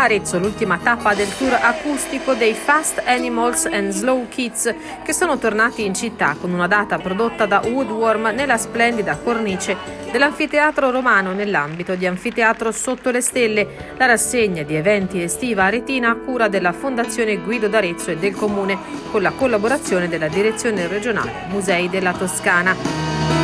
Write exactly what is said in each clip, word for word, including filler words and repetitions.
Arezzo l'ultima tappa del tour acustico dei Fast Animals and Slow Kids, che sono tornati in città con una data prodotta da Woodworm nella splendida cornice dell'Anfiteatro Romano nell'ambito di Anfiteatro Sotto le Stelle, la rassegna di eventi estiva aretina a cura della Fondazione Guido d'Arezzo e del Comune, con la collaborazione della Direzione Regionale Musei della Toscana.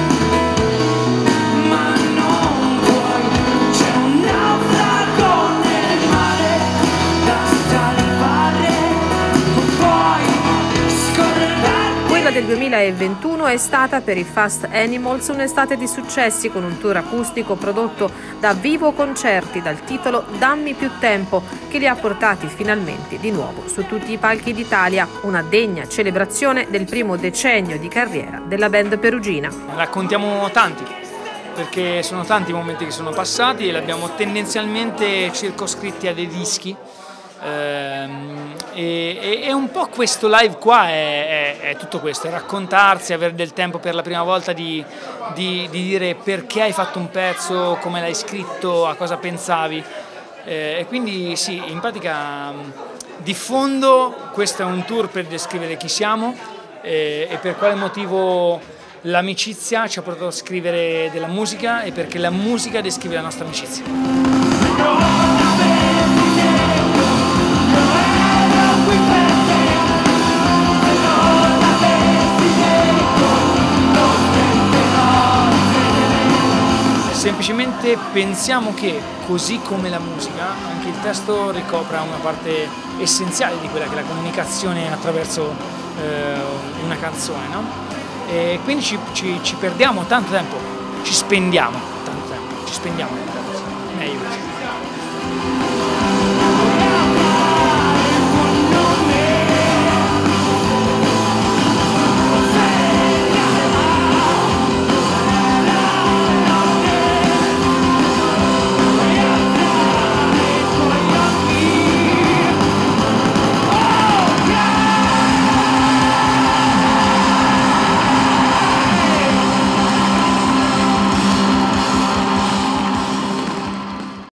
Del duemilaventuno è stata per i Fast Animals un'estate di successi, con un tour acustico prodotto da Vivo Concerti dal titolo Dammi più tempo, che li ha portati finalmente di nuovo su tutti i palchi d'Italia, una degna celebrazione del primo decennio di carriera della band perugina. Raccontiamo tanti, perché sono tanti i momenti che sono passati e li abbiamo tendenzialmente circoscritti a dei dischi. Ehm, e, e un po' questo live qua è, è, è tutto questo, è raccontarsi, avere del tempo per la prima volta di, di, di dire perché hai fatto un pezzo, come l'hai scritto, a cosa pensavi, eh, e quindi sì, in pratica di fondo questo è un tour per descrivere chi siamo eh, e per quale motivo l'amicizia ci ha portato a scrivere della musica e perché la musica descrive la nostra amicizia. Semplicemente pensiamo che, così come la musica, anche il testo ricopra una parte essenziale di quella che è la comunicazione attraverso eh, una canzone, no? E quindi ci, ci, ci perdiamo tanto tempo, ci spendiamo tanto tempo, ci spendiamo tanto tempo, meglio così.